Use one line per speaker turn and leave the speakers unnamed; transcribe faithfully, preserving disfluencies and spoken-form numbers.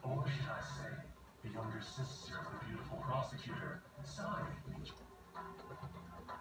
Or should I say, the younger sister of the beautiful prosecutor, Sari.